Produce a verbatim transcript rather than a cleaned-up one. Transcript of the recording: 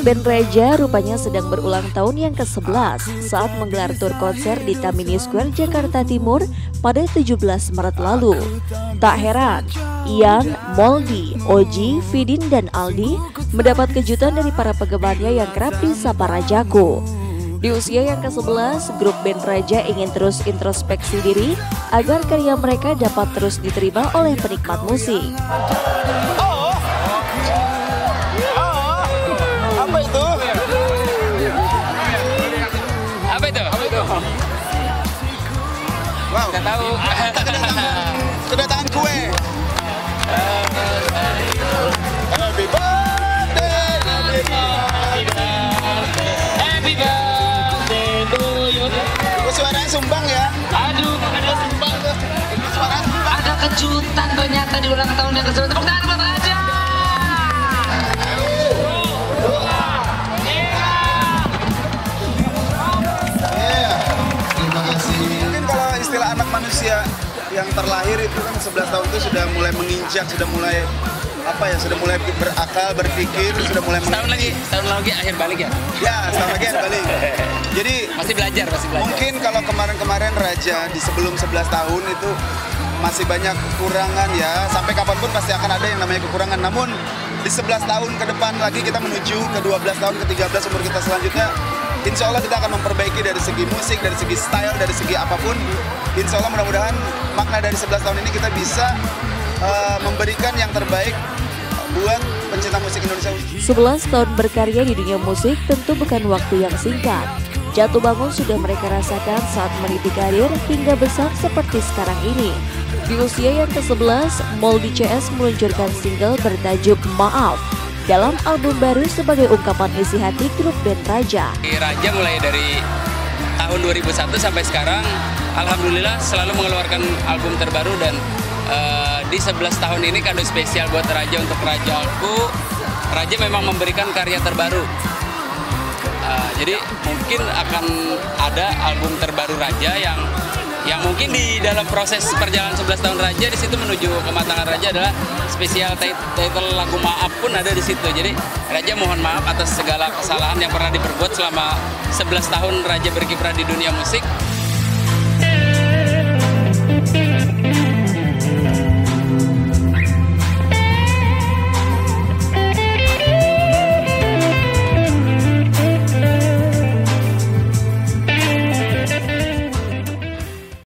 band Raja rupanya sedang berulang tahun yang ke sebelas saat menggelar tur konser di Tamini Square, Jakarta Timur pada tujuh belas Maret lalu. Tak heran, Ian, Moldy, Oji, Vidin, dan Aldi mendapat kejutan dari para penggemarnya yang kerap disapa Rajaku. Di usia yang ke sebelas, grup band Raja ingin terus introspeksi diri agar karya mereka dapat terus diterima oleh penikmat musik. Apa itu? Apa itu? Apa itu? Wow, Nggak tahu. kedatangan, kedatangan kue. Happy birthday, happy birthday, Happy birthday to you. oh, suaranya sumbang ya? Aduh, ada sumbang. Suaranya sumbang. Ada kejutan ternyata di ulang tahun yang ke sebelas. Tepuk tangan buat Raja. Iya. Terima kasih. Mungkin kalau istilah anak manusia yang terlahir itu kan sebelas tahun itu sudah mulai menginjak, sudah mulai apa ya, sudah mulai berakal, berpikir, sudah mulai Setahun lagi, setahun lagi akhir balik ya? Ya, setahun lagi ada balik. Jadi Masih belajar, masih belajar. mungkin kalau kemarin-kemarin Raja di sebelum sebelas tahun itu masih banyak kekurangan ya, sampai kapanpun pasti akan ada yang namanya kekurangan. Namun di sebelas tahun ke depan lagi kita menuju ke dua belas tahun, ke tiga belas umur kita selanjutnya, insya Allah kita akan memperbaiki dari segi musik, dari segi style, dari segi apapun. Insya Allah mudah-mudahan makna dari sebelas tahun ini kita bisa uh, memberikan yang terbaik buat pencinta musik Indonesia. sebelas tahun berkarya di dunia musik tentu bukan waktu yang singkat. Jatuh bangun sudah mereka rasakan saat meniti karir hingga besar seperti sekarang ini. Di usia yang ke sebelas, Moldy C S meluncurkan single bertajuk Maaf dalam album baru sebagai ungkapan isi hati grup band Raja. Raja mulai dari tahun dua ribu satu sampai sekarang, alhamdulillah selalu mengeluarkan album terbaru, dan uh, di sebelas tahun ini kado spesial buat Raja untuk Rajaku. Raja memang memberikan karya terbaru. Uh, jadi mungkin akan ada album terbaru Raja yang yang mungkin di dalam proses perjalanan sebelas tahun Raja di situ menuju kematangan Raja adalah spesial title lagu Maaf pun ada di situ. Jadi Raja mohon maaf atas segala kesalahan yang pernah diperbuat selama sebelas tahun Raja berkiprah di dunia musik.